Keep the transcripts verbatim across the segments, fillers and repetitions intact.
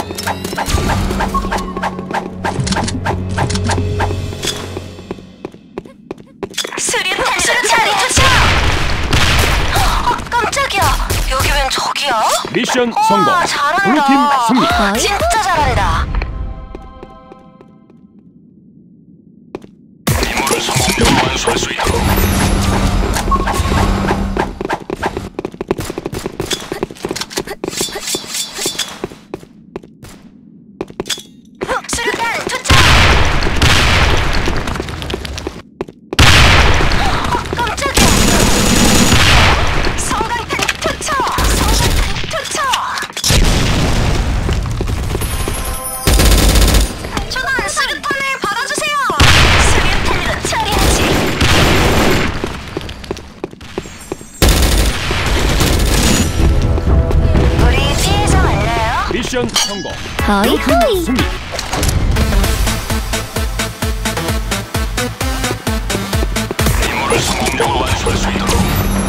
수류탄 수류탄이 투척! 어, 깜짝이야. 여기 웬 저기야? 미션 성공. 우와, 잘한다. 블루팀 승리. 아, 진짜 잘한다. 임무를 성공적으로 완수할 수 있도록. 수류탄 투척! 어, 깜짝이야. 성광탄 투척! 성광탄 투척! 전원 수류탄을 받아주세요! 수류탄으로 처리하지! 우리 피해서 만나요? 미션 성공. 허이 허이. 승리. 임무를 성공적으로 완수할 수 있도록.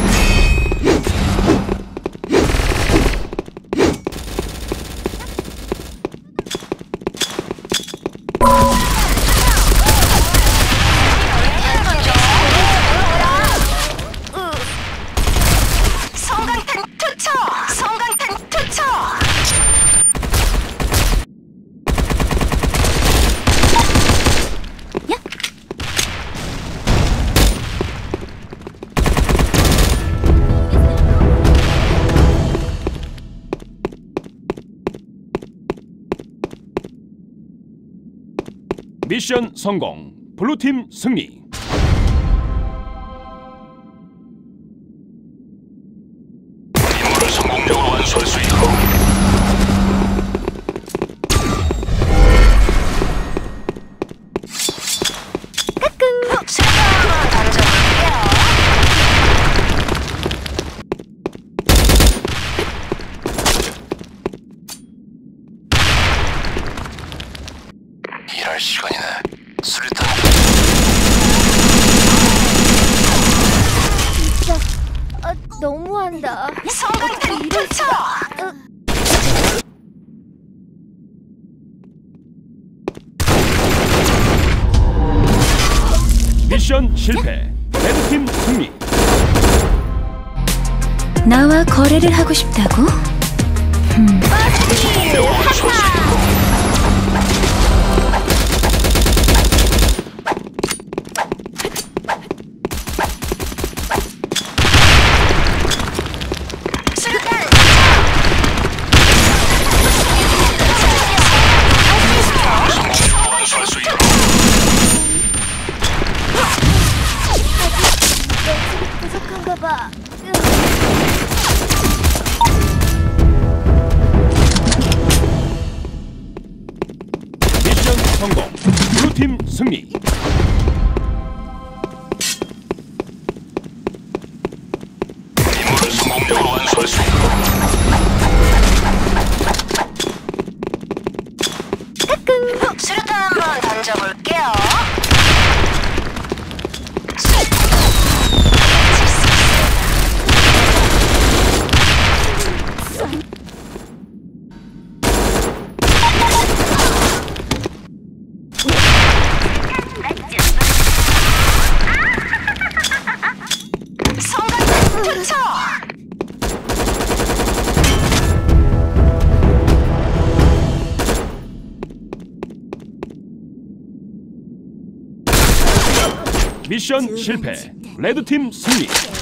성광탄 투척! 성광탄 투척! 미션 성공. 블루팀 승리. 임무를 성공적으로 완수할 수 있도록. 수류탄 한번 던져볼게요. 일할 시간이네. 수류탄. 진짜 아, 너무한다. 성광탄 투척! 미션 실패. 레드팀 승리. 나와 거래를 하고 싶다고? 성공적으로 완수할 수 있도록. 수류탄 성공적으로 완수할 수 있도록. 부족한가 봐. 미션 성공. 블루팀 승리. 임무를 성공적으로 완수할 수 있도록. 수류탄 한번 던져볼게요. 성광탄 투척! 미션 실패. 레드팀 승리.